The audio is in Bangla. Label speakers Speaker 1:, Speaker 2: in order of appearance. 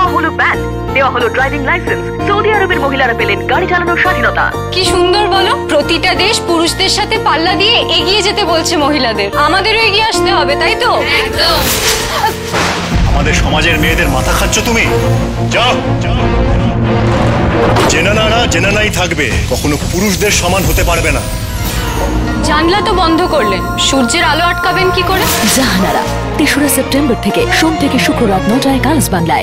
Speaker 1: দেওয়া হলো ব্যান, দেওয়া হলো ড্রাইভিং লাইসেন্স। সৌদি আরবের মহিলারা পেলেন গাড়ি চালানোর স্বাধীনতা।
Speaker 2: কি সুন্দর বলো, প্রতিটা দেশ পুরুষদের সাথে পাল্লা দিয়ে এগিয়ে যেতে বলছে মহিলাদের। আমাদেরও এগিয়ে আসতে হবে, তাই তো? একদম।
Speaker 3: আমাদের সমাজের মেয়েদের মাথা খাচ্ছ তুমি। যাও, জেনানারা জেনানাই থাকবে, কখনো পুরুষদের সমান হতে পারবে না।
Speaker 2: জানলা তো বন্ধ করলেন, সূর্যের আলো আটকাবেন কি করে?
Speaker 4: জাহানারা ৩রা সেপ্টেম্বর থেকে সোম থেকে শুক্ররাত ৯টায় কালস বাংলায়।